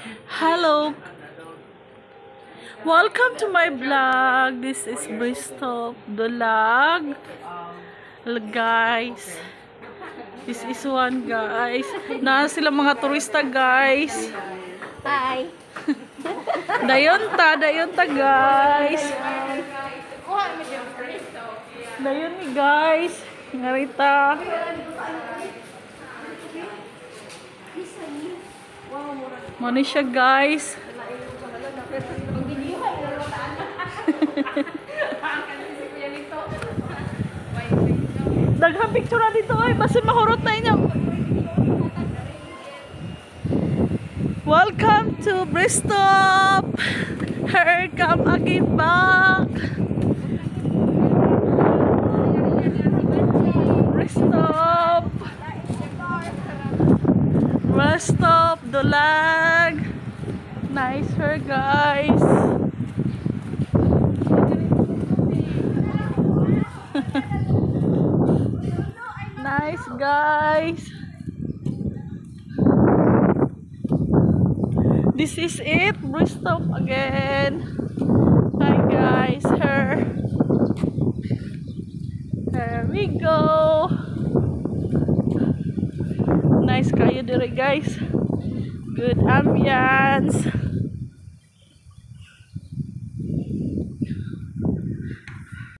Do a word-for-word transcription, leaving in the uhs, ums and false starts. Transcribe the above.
Hello, welcome to my vlog. This is briztoff dulag. Guys, this is one guys. Na sila mga turista guys. Hi. Dayon ta, dayon ta guys. Dayon ni guys. Ngarita. Mani siya guys. Daghang picture na dito ay basta mahurot na inyo. Welcome to briztoff. Here come again back. Briztoff. Briztoff dulag. Nice her guys. Nice guys. This is it, briztoff again. Hi guys, her. There we go. Nice kayo dire guys. Good ambience.